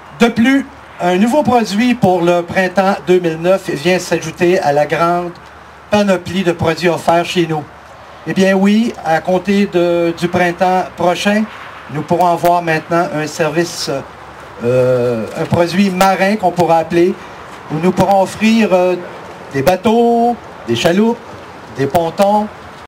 De plus, un nouveau produit pour le printemps 2009 vient s'ajouter à la grande panoplie de produits offerts chez nous. Eh bien oui, à compter du printemps prochain, nous pourrons avoir maintenant un service, un produit marin qu'on pourra appeler, où nous pourrons offrir des bateaux, des chaloupes, des pontons,